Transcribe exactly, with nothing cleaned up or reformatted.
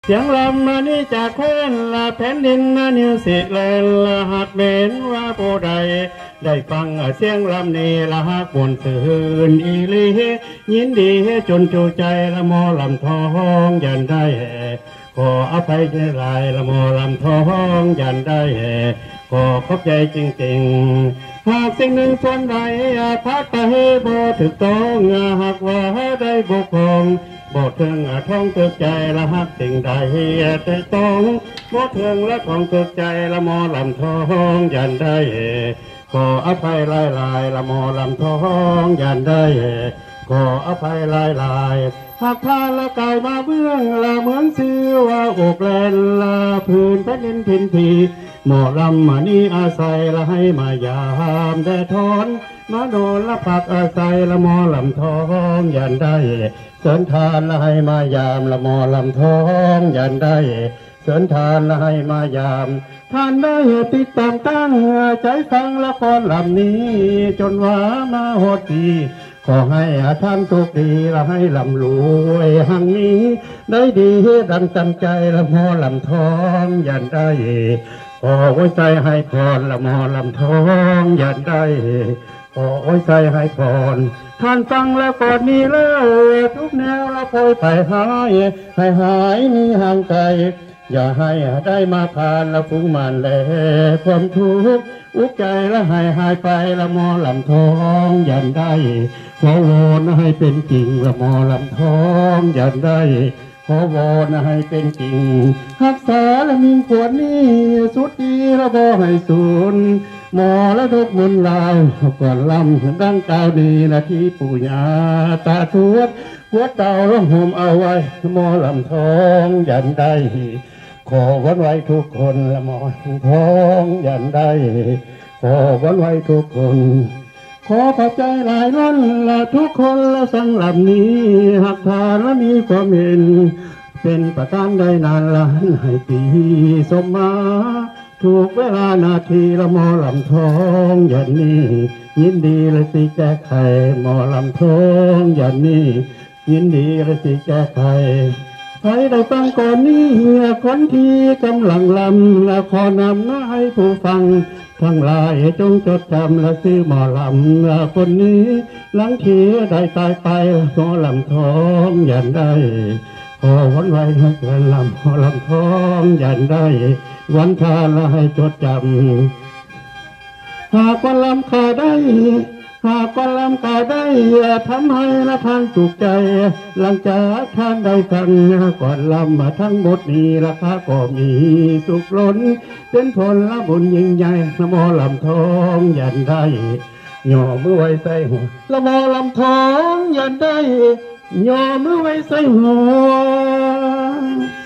เสียงลำมานี่จากแคว้นละแผ่นดินมานิวสิแลนด์ละหัดเบนว่าผู้ใดได้ฟังเสียงลำนี้ละหักบนสื่นอีลียินดีจนจูใจละมอลำทองยันได้ขออภัยในลายละมอลำทองยันได้ขอขอบใจจริงๆหากสิ่งหนึ่งส่วนใดพักไปบ่ถึกต้องหากว่าได้บุกองบ่เทิงท้องตึกใจละหักสิ่งใดแต่ต้องบ่เทิงและของตึกใจละมอลำทองยันได้ขออภัยลายลายละมอลำทองยันได้ขออภัยลายลายหากพลาดละกายมาเบื้องละเหมือนซื้อว่าอกแลนละพื้นแผ่นดินพินทีหมอลำมานี่อาศัยละให้มายามแดดทอนมาโดนละปักอาศัยละมอลำทองยันได้เสริญทานละให้มายามละมอลำทองยันได้เสริญทานละให้มายามท่านได้ติดตามตั้งใจฟังละครลำนี้จนว่ามาหดดีขอให้ท่านทุกดีละให้ลำรวยหังนี้ได้ดีดังตั้งใจละมอลำทองยันได้ขอไว้ใจให้พรละมอลำทองยันได้ขอไว้ใจให้พรท่านฟังแล้วกอดนี้แล้วทุกแนวละพอยไปหายให้หายนี้ห่างไกลอย่าให้ได้มาผ่านละฟุ้งมันแลความทุกข์อุกใจละให้หายไปละมอลำทองยันได้ขอวอนให้เป็นจริงละมอลำทองยันได้ขอวอนให้เป็นจริงรักษาและมีขวดนี้สุดดีละบ่ให้สูญหมอและทุกมุนลาวก่อนลำดังกล่าวดีนะที่ปู่ย่าตาทวดหัวเต่าละห่มเอาไว้หมอลำทองยันได้ขอวันไว้ทุกคนละหมอลำทองยันได้ขอวันไว้ทุกคนขอขอบใจหลายล้นละทุกคนละสังลำนี้หักทานและมีความเห็นเป็นประการใดนานล้านให้ปีสมมาถูกเวลานาทีละมอลำทองยันนี้ยินดีเลยสิแก้ไขมอลำทองยันนี้ยินดีเลยสิแก้ไขใครได้ฟังก่อนนี้คนที่กำลังลำและขอนำน้าให้ผู้ฟังทั้งหลายจงจดจำและซื้อหมอลำและคนนี้หลังทีได้ตายไปหมอลำทองยันได้ขอวันไว้ให้เกินลำหมอลำทองยันได้วันทานและให้จดจำหากวันลำขาได้หากวันลำขาได้ทำให้ละทางสุขใจหลังจากท่านได้ฟังก่อนลำมาทั้งหมดนี้ราคาก็มีสุขล้นเป็นผลละบุญยิ่งใหญ่ละมอลำทองยันได้ย่อมือไว้ใส่หัวละมอลำทองยันได้ย่อมือไว้ใส่หัว